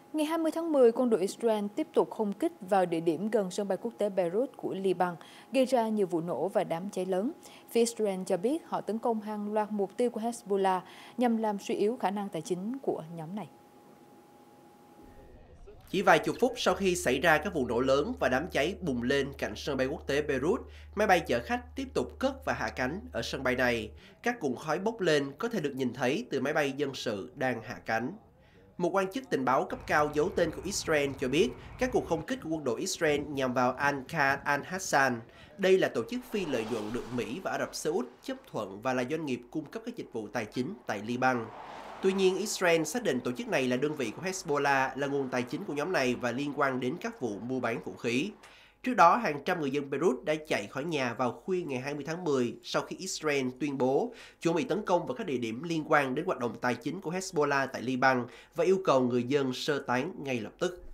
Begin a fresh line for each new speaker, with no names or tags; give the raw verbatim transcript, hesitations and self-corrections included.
Ngày hai mươi tháng mười, quân đội Israel tiếp tục không kích vào địa điểm gần sân bay quốc tế Beirut của Liban, gây ra nhiều vụ nổ và đám cháy lớn. Phía Israel cho biết họ tấn công hàng loạt mục tiêu của Hezbollah nhằm làm suy yếu khả năng tài chính của nhóm này.
Chỉ vài chục phút sau khi xảy ra các vụ nổ lớn và đám cháy bùng lên cạnh sân bay quốc tế Beirut, máy bay chở khách tiếp tục cất và hạ cánh ở sân bay này. Các cuộn khói bốc lên có thể được nhìn thấy từ máy bay dân sự đang hạ cánh. Một quan chức tình báo cấp cao giấu tên của Israel cho biết các cuộc không kích của quân đội Israel nhằm vào Al-Qaeda Al-Hassan. Đây là tổ chức phi lợi nhuận được Mỹ và Ả Rập Xê Út chấp thuận và là doanh nghiệp cung cấp các dịch vụ tài chính tại Liban. Tuy nhiên, Israel xác định tổ chức này là đơn vị của Hezbollah, là nguồn tài chính của nhóm này và liên quan đến các vụ mua bán vũ khí. Trước đó, hàng trăm người dân Beirut đã chạy khỏi nhà vào khuya ngày hai mươi tháng mười sau khi Israel tuyên bố chuẩn bị tấn công vào các địa điểm liên quan đến hoạt động tài chính của Hezbollah tại Liban và yêu cầu người dân sơ tán ngay lập tức.